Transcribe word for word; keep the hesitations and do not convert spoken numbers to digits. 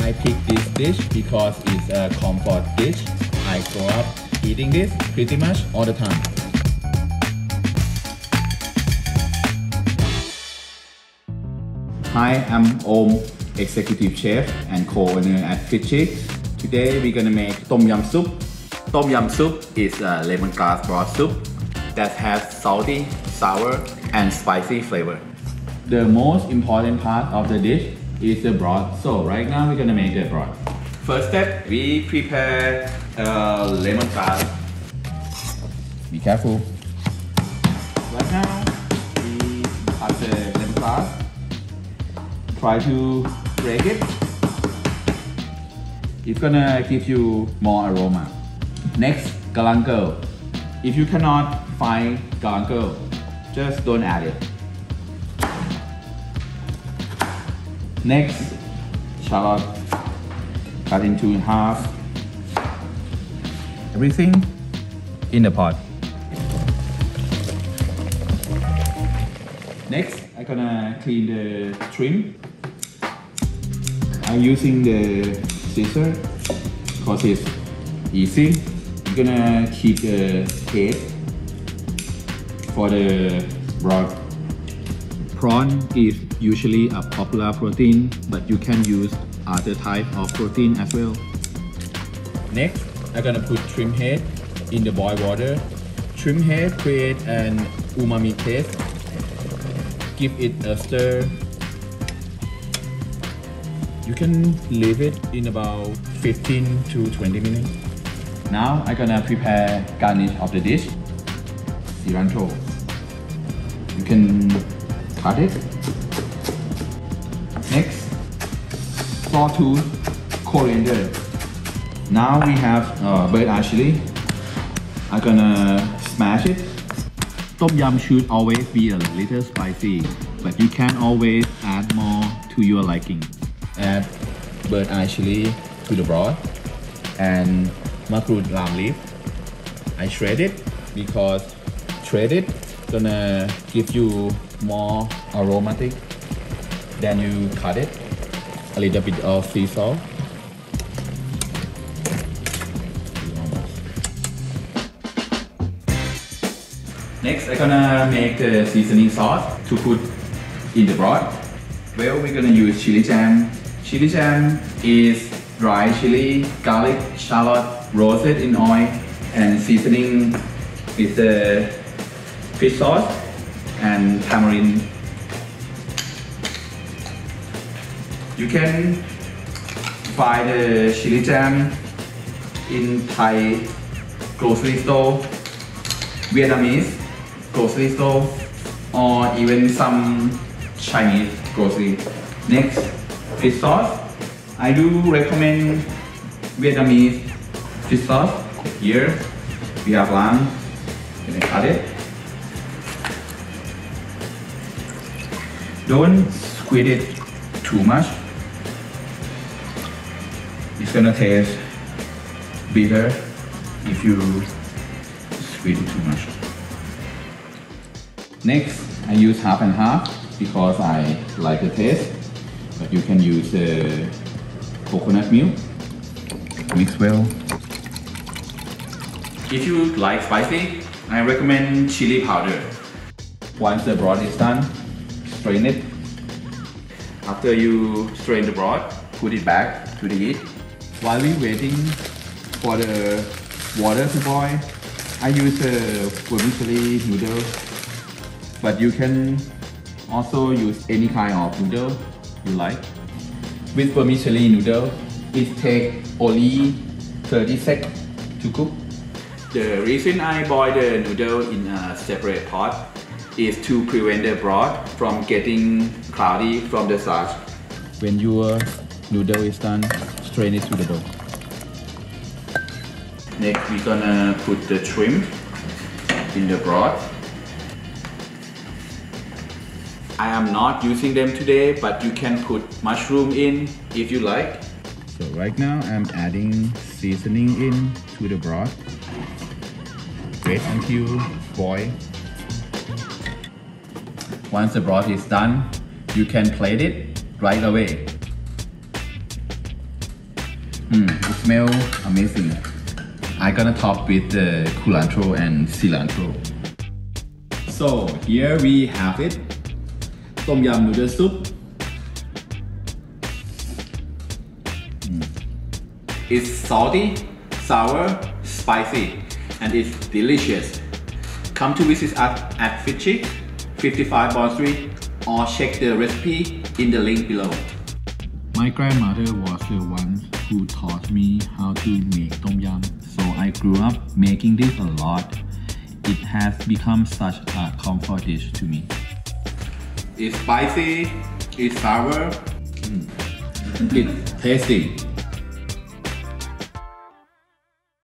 I picked this dish because it's a comfort dish. I grew up eating this pretty much all the time. Hi, I'm Ohm, Executive Chef and Co-owner at Fitchick. Today we're gonna make Tom Yum Soup. Tom Yum Soup is a lemongrass broth soup that has salty, sour, and spicy flavor. The most important part of the dish is the broth. So right now we're gonna make the broth. First step, we prepare uh, lemongrass. Be careful. Right now, we cut the lemongrass. Try to break it. It's gonna give you more aroma. Next, galangal. If you cannot find galangal, just don't add it. Next, shallot. Cut into half. Everything in the pot. Next, I'm gonna clean the shrimp. I'm using the scissor because it's easy. I'm gonna keep the head for the broth. Prawn is usually a popular protein, but you can use other type of protein as well. Next, I'm gonna put shrimp head in the boiled water. Shrimp head create an umami taste. Give it a stir. You can leave it in about fifteen to twenty minutes. Now I'm gonna prepare garnish of the dish. Cilantro. You can cut it. Next, sawtooth coriander. Now we have uh, bird eye chili. I'm gonna smash it. Tom yum should always be a little spicy, but you can always add more to your liking. Add bird eye chili to the broth and makrut lam leaf. I shred it because shredded gonna give you more aromatic than you cut it. A little bit of sea salt. Next, I'm gonna make the seasoning sauce to put in the broth. Well, we're gonna use chili jam. Chili jam is dry chili, garlic, shallot, roasted in oil, and seasoning with the fish sauce and tamarind. You can buy the chili jam in Thai grocery store, Vietnamese grocery store, or even some Chinese grocery. Next, fish sauce. I do recommend Vietnamese fish sauce. Here we have lamb. Can I cut it? Don't squeeze it too much. It's gonna taste bitter if you squeeze it too much. Next, I use half and half because I like the taste. But you can use the coconut milk. Mix well. If you like spicy, I recommend chili powder. Once the broth is done, strain it. After you strain the broth, put it back to the heat. While we're waiting for the water to boil, I use a vermicelli noodle. But you can also use any kind of noodle you like. With vermicelli noodle, it takes only thirty seconds to cook. The reason I boil the noodle in a separate pot is to prevent the broth from getting cloudy from the starch. When your noodle is done, strain it to the bowl. Next, we're gonna put the shrimp in the broth. I am not using them today, but you can put mushroom in if you like. So right now I'm adding seasoning in to the broth. Wait until boil. Once the broth is done, you can plate it right away. Mm, it smells amazing. I'm gonna top with the culantro and cilantro. So here we have it. Tom yum noodle soup. Mm. It's salty, sour, spicy, and it's delicious. Come to visit us at Fitchie, fifty-five Bond Street, or check the recipe in the link below. My grandmother was the one who taught me how to make tom yum, so I grew up making this a lot. It has become such a comfort dish to me. It's spicy, it's sour, mm. it's tasty.